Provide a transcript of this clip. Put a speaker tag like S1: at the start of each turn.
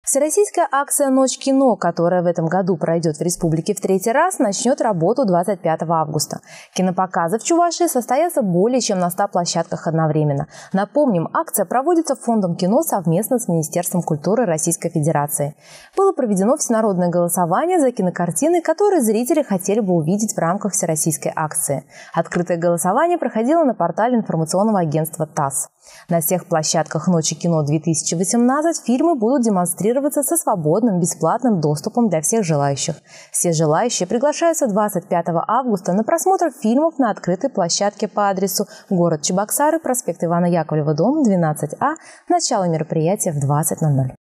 S1: Всероссийская акция «Ночь кино», которая в этом году пройдет в республике в третий раз, начнет работу 25 августа. Кинопоказы в Чувашии состоятся более чем на 100 площадках одновременно. Напомним, акция проводится Фондом кино совместно с Министерством культуры Российской Федерации. Было проведено всенародное голосование за кинокартины, которые зрители хотели бы увидеть в рамках всероссийской акции. Открытое голосование проходило на портале информационного агентства ТАСС. На всех площадках «Ночи кино-2018» фильмы будут демонстрироваться со свободным бесплатным доступом для всех желающих. Все желающие приглашаются 25 августа на просмотр фильмов на открытой площадке по адресу город Чебоксары, проспект Ивана Яковлева, дом 12А. Начало мероприятия в 20:00.